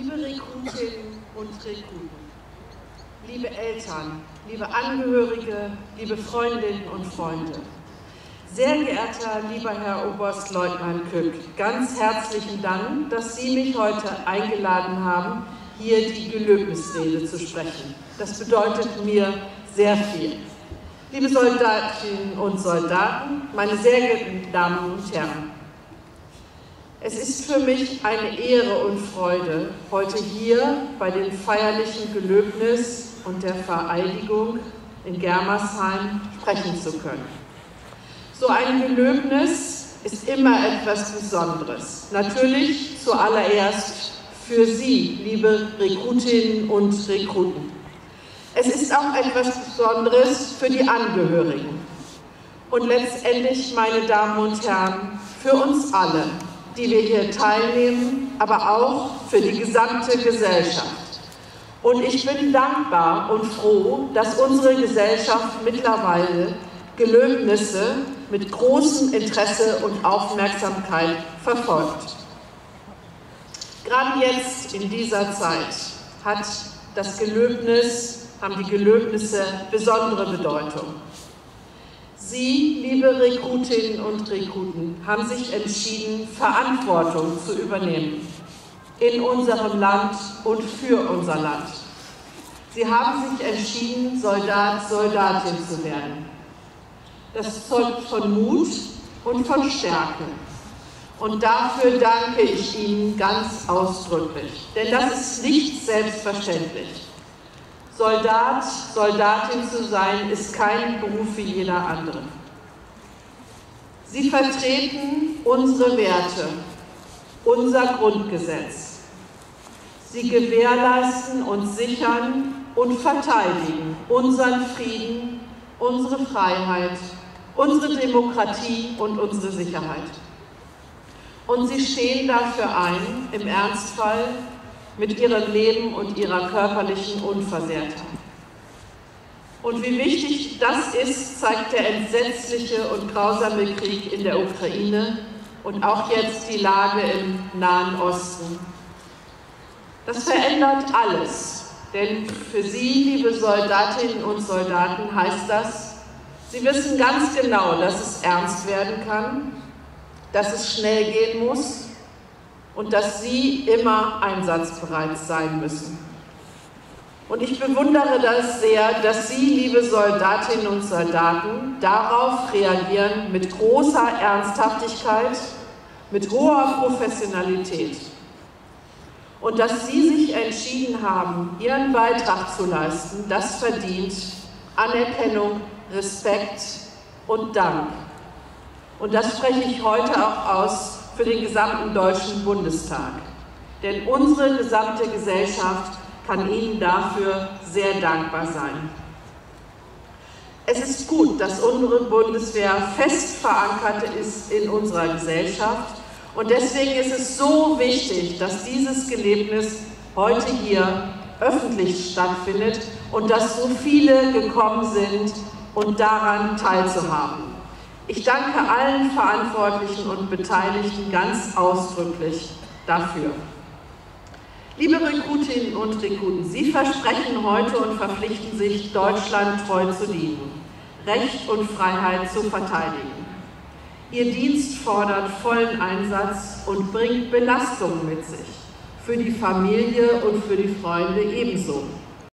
Liebe Rekrutinnen und Rekruten, liebe Eltern, liebe Angehörige, liebe Freundinnen und Freunde, sehr geehrter lieber Herr Oberstleutnant Kück, ganz herzlichen Dank, dass Sie mich heute eingeladen haben, hier die Gelöbnisrede zu sprechen. Das bedeutet mir sehr viel. Liebe Soldatinnen und Soldaten, meine sehr geehrten Damen und Herren, es ist für mich eine Ehre und Freude, heute hier bei dem feierlichen Gelöbnis und der Vereidigung in Germersheim sprechen zu können. So ein Gelöbnis ist immer etwas Besonderes. Natürlich zuallererst für Sie, liebe Rekrutinnen und Rekruten. Es ist auch etwas Besonderes für die Angehörigen. Und letztendlich, meine Damen und Herren, für uns alle, die wir hier teilnehmen, aber auch für die gesamte Gesellschaft. Und ich bin dankbar und froh, dass unsere Gesellschaft mittlerweile Gelöbnisse mit großem Interesse und Aufmerksamkeit verfolgt. Gerade jetzt in dieser Zeit haben die Gelöbnisse besondere Bedeutung. Sie, liebe Rekrutinnen und Rekruten, haben sich entschieden, Verantwortung zu übernehmen in unserem Land und für unser Land. Sie haben sich entschieden, Soldat, Soldatin zu werden. Das zeugt von Mut und von Stärke. Und dafür danke ich Ihnen ganz ausdrücklich, denn das ist nicht selbstverständlich. Soldat, Soldatin zu sein, ist kein Beruf wie jeder andere. Sie vertreten unsere Werte, unser Grundgesetz. Sie gewährleisten und sichern und verteidigen unseren Frieden, unsere Freiheit, unsere Demokratie und unsere Sicherheit. Und sie stehen dafür ein, im Ernstfall, mit ihrem Leben und ihrer körperlichen Unversehrtheit. Und wie wichtig das ist, zeigt der entsetzliche und grausame Krieg in der Ukraine und auch jetzt die Lage im Nahen Osten. Das verändert alles, denn für Sie, liebe Soldatinnen und Soldaten, heißt das, Sie wissen ganz genau, dass es ernst werden kann, dass es schnell gehen muss, und dass Sie immer einsatzbereit sein müssen. Und ich bewundere das sehr, dass Sie, liebe Soldatinnen und Soldaten, darauf reagieren mit großer Ernsthaftigkeit, mit hoher Professionalität. Und dass Sie sich entschieden haben, Ihren Beitrag zu leisten, das verdient Anerkennung, Respekt und Dank. Und das spreche ich heute auch aus für den gesamten Deutschen Bundestag. Denn unsere gesamte Gesellschaft kann Ihnen dafür sehr dankbar sein. Es ist gut, dass unsere Bundeswehr fest verankert ist in unserer Gesellschaft. Und deswegen ist es so wichtig, dass dieses Gelöbnis heute hier öffentlich stattfindet und dass so viele gekommen sind, um daran teilzuhaben. Ich danke allen Verantwortlichen und Beteiligten ganz ausdrücklich dafür. Liebe Rekrutinnen und Rekruten, Sie versprechen heute und verpflichten sich, Deutschland treu zu dienen, Recht und Freiheit zu verteidigen. Ihr Dienst fordert vollen Einsatz und bringt Belastungen mit sich, für die Familie und für die Freunde ebenso.